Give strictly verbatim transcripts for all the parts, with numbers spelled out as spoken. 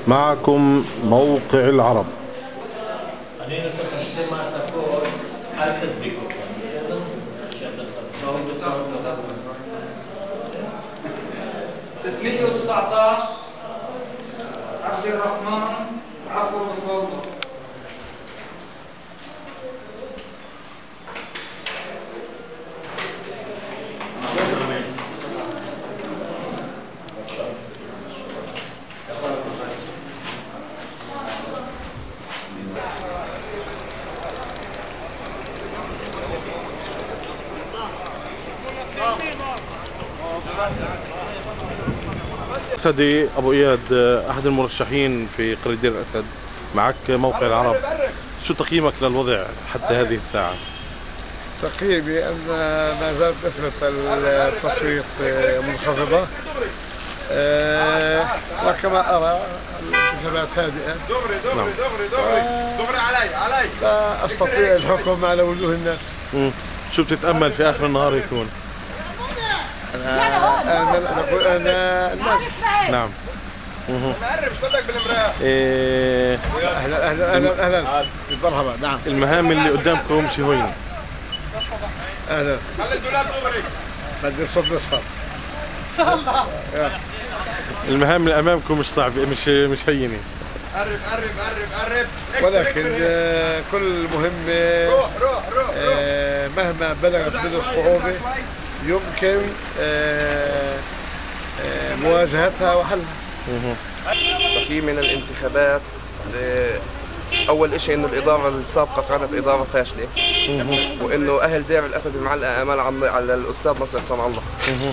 معكم موقع العرب. ستمية وتسعطعش عبد الرحمن عفو متفضل. أسدي أبو إياد، أحد المرشحين في قرية دير الأسد، معك موقع العرب. شو تقييمك للوضع حتى هذه الساعة؟ تقييمي أن ما زالت نسبة التصويت منخفضة، وكما أرى الانتخابات هادئة. دغري دغري دغري دغري دغري علي علي لا أستطيع الحكم على وجوه الناس. مم. شو بتتأمل في آخر النهار يكون؟ أنا أنا أقول أنا الناس. نعم. مقرب ايش بدك بالمرايه؟ إيه أهلا أهلا أهلا أهلا مرحبا. نعم. المهام اللي قدامكم شو هين؟ أهلا. خلي الدولاب دغري. بدي الصوت أصفر. إن شاء الله. المهام اللي أمامكم مش صعبة، مش مش هينة. قرب قرب قرب قرب. ولكن كل مهمة روح روح روح مهما بلغت من الصعوبة يمكن مواجهتها وحلها. تقييم من الانتخابات، اول شيء انه الاداره السابقه كانت اداره فاشله، وانه اهل دير الاسد معلقه امال على الاستاذ نصر صنع الله.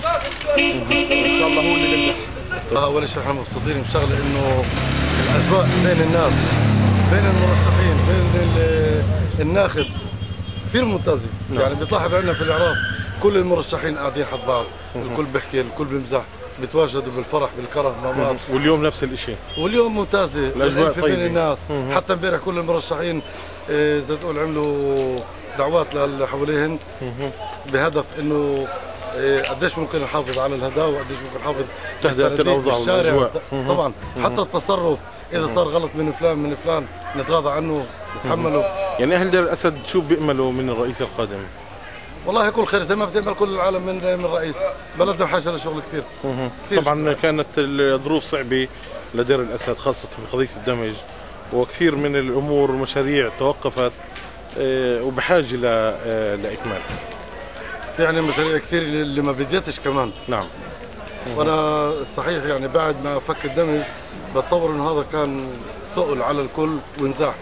ان شاء الله هو اللي بينجح. اول شيء احنا مبسوطين بشغله انه الاجواء بين الناس، بين المرشحين، بين الناخب كثير ممتازه. يعني بتلاحظ عندنا في الاعراف كل المرشحين قاعدين حد بعض، الكل بيحكي، الكل بيمزح، بيتواجدوا بالفرح بالكره مع بعض. واليوم نفس الشيء، واليوم ممتازه، الاجواء في طيبه بين الناس. مم. حتى امبارح كل المرشحين زي تقول عملوا دعوات للي حواليهم بهدف انه قديش ممكن نحافظ على الهداوه وقديش ممكن نحافظ تهدئه الاوضاع بالشارع. طبعا حتى التصرف اذا صار غلط من فلان من فلان نتغاضى عنه نتحمله. يعني اهل دير الاسد شو بيأملوا من الرئيس القادم؟ والله كل خير زي ما بتأمل كل العالم من من الرئيس. بلدنا بحاجه لشغل كثير. كثير. طبعا شغل. كانت الظروف صعبه لدير الاسد خاصه في قضيه الدمج، وكثير من الامور والمشاريع توقفت وبحاجه لاكمال. في يعني مشاريع كثير اللي ما بديتش كمان. نعم. وانا صحيح يعني بعد ما فك الدمج بتصور انه هذا كان ثقل على الكل وانزاح.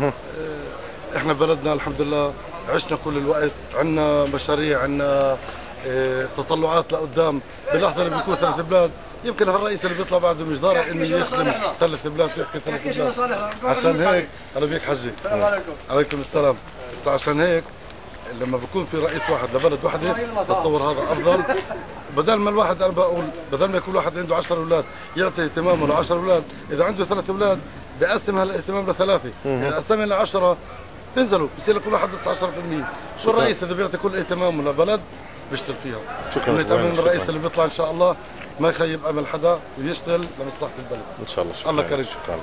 احنا بلدنا الحمد لله عشنا كل الوقت، عندنا مشاريع، عندنا اه تطلعات لقدام. باللحظه اللي بيكون ثلاث بلاد يمكن الرئيس اللي بيطلع بعده مش ضارع انه يخدم ثلاث بلاد ويحكي ثلاث بلاد. عشان هيك انا بيك حجي. السلام عليكم. عليكم السلام. بس عشان هيك لما بيكون في رئيس واحد لبلد واحده بتصور هذا افضل. بدل ما الواحد انا بقول بدل ما يكون واحد عنده عشرة اولاد يعطي اهتمامه ل عشرة اولاد، اذا عنده ثلاث اولاد بقسم هالاهتمام لثلاثه، اذا قسم ل عشرة بينزلوا بصير كل واحد بس عشرة بالمئة. والرئيس اذا بيعطي كل اهتمامه لبلد بيشتغل فيها. شكرا. ونتامل من الرئيس اللي بيطلع ان شاء الله ما يخيب امل حدا ويشتغل لمصلحه البلد ان شاء الله. شكرا. الله كريم. شكرا.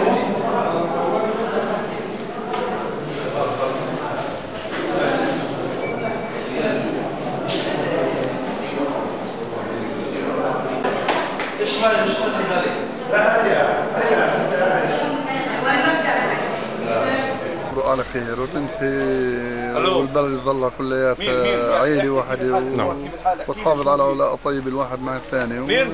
على خير وانت والبلد يظلها كلياتها عيله واحده و... نعم. وتحافظ على علاقه طيبه الواحد مع الثاني و...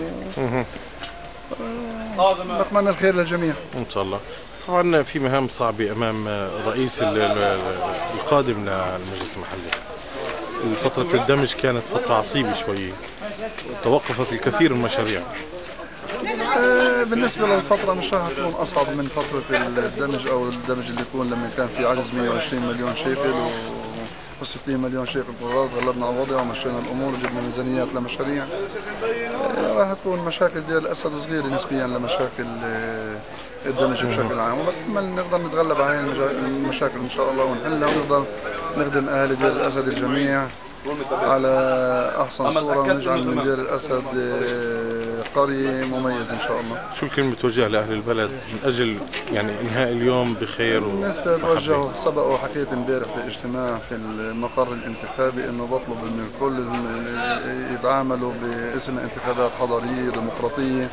نتمنى الخير للجميع ان شاء الله. طبعا في مهام صعبه امام الرئيس القادم للمجلس المحلي. فتره الدمج كانت فتره عصيبه شوي، توقفت الكثير من المشاريع. بالنسبة للفترة مش راح تكون أصعب من فترة الدمج أو الدمج اللي يكون لما كان في عجز مئة وعشرين مليون شيكل و ستين مليون شيكل قرارات. غلبنا على الوضع ومشينا الأمور وجبنا ميزانيات لمشاريع. راح تكون مشاكل دير الأسد صغيرة نسبيا لمشاكل الدمج بشكل عام، ونتمنى نقدر نتغلب على هذه المشاكل إن شاء الله ونحلها ونقدر نخدم أهل دير الأسد الجميع على أحسن صورة ونجعل من دير الأسد قرية مميز إن شاء الله. شو الكلمة توجه لأهل البلد من أجل يعني إنهاء اليوم بخير؟ بالنسبة توجهوا سبق وحكيت امبارح في اجتماع في المقر الانتخابي إنه بطلب إنه الكل يتعاملوا باسم انتخابات حضارية ديمقراطية،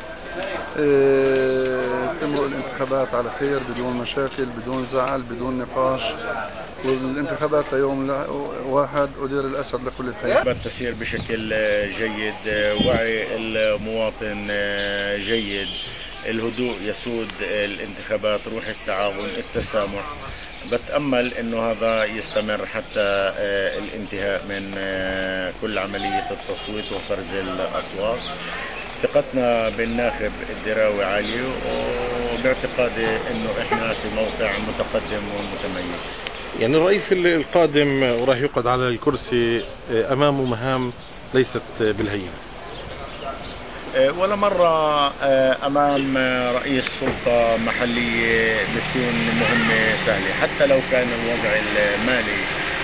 تمرق الانتخابات على خير بدون مشاكل بدون زعل بدون نقاش، والانتخابات ليوم واحد ودير الأسد لكل الحياة. الانتخابات تسير بشكل جيد، وعي المواطن جيد، الهدوء يسود الانتخابات، روح التعاون التسامح. بتأمل انه هذا يستمر حتى الانتهاء من كل عملية التصويت وفرز الأصوات. ثقتنا بالناخب الدراوي عالية، وباعتقادي انه احنا في موقع متقدم ومتميز. يعني الرئيس القادم وراح يقعد على الكرسي امامه مهام ليست بالهينة، ولا مرة أمام رئيس سلطة محلية بتكون مهمة سهلة، حتى لو كان الوضع المالي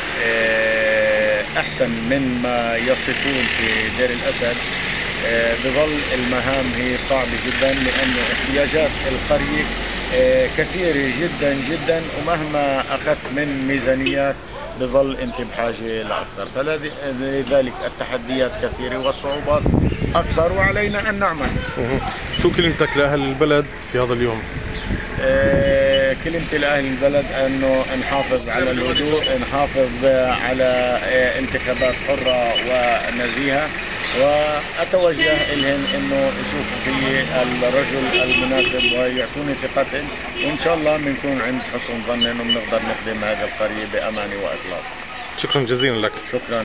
أحسن من ما يصفون في دير الأسد، بظل المهام هي صعبة جدا، لأن احتياجات القرية كثيرة جدا جدا، ومهما أخذت من ميزانيات بظل أنت بحاجة لأكثر، فلذلك التحديات كثيرة والصعوبات أكثر، وعلينا أن نعمل. شو كلمتك لأهل البلد في هذا اليوم؟ آه كلمتي لأهل البلد أنه نحافظ على الهدوء، نحافظ على آه انتخابات حرة ونزيهة، وأتوجه إلهم أنه يشوفوا في الرجل المناسب ويعطوني ثقتهم، وإن شاء الله بنكون عند حسن ظن أنه بنقدر نخدم هذه القرية بأمان وإخلاص. شكرا جزيلا لك. شكرا.